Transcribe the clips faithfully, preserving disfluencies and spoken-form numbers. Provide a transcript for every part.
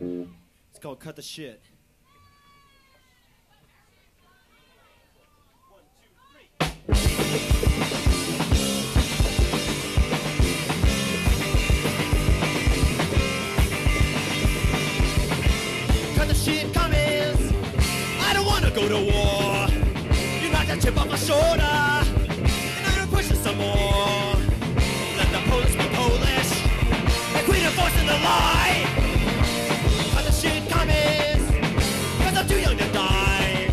It's called Cut the Shit. One, two, three. Cut the shit, commies. I don't wanna go to war. You knocked a chip off my shoulder, and I'm pushing some more. Let the police be Polish. They're queen enforcing the lie. Cut the shit, commies, 'cause I'm too young to die.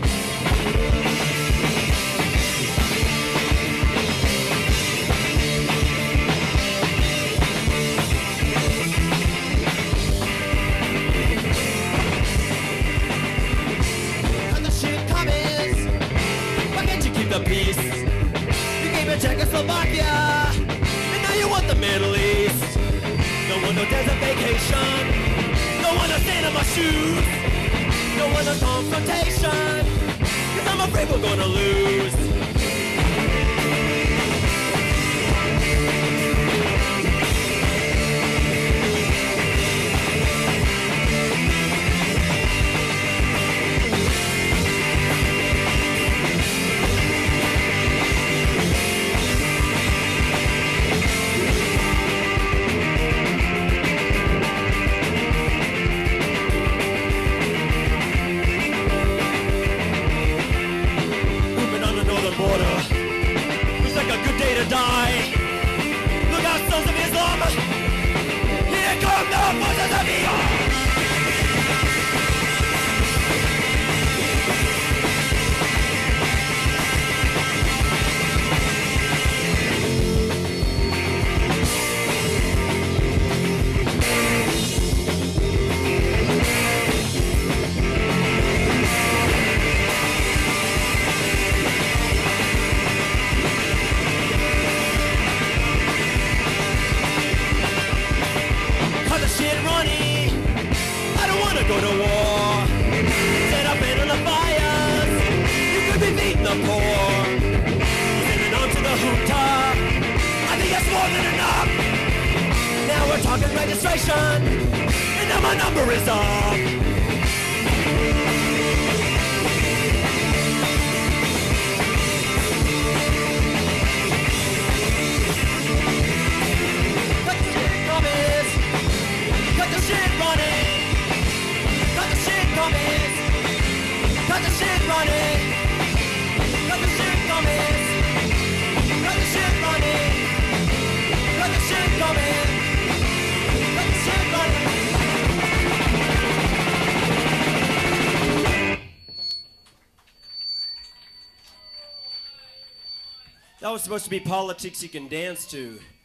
Cut the shit, commies. Why can't you keep the peace? You gave me Czechoslovakia, and now you want the Middle East. No one no desert vacation. No one to stand in my shoes. No one to confrontation. 'Cause I'm afraid we're gonna lose. Border. Looks like a good day to die. Look out, sons of Islam! Here come the forces of evil! Shit, Ronnie, I don't wanna go to war. Set up in the fires. You could be beating the poor. Sending on to the Junta. I think that's more than enough. Now we're talking registration, and now my number is up. Cut the shit, commies. Cut the shit, Ronnie! Cut the shit, commies! Cut the shit, Ronnie! Cut the shit, commies! Cut the shit, Ronnie! Cut the shit, commies! Cut the shit, Ronnie! That was supposed to be politics you can dance to.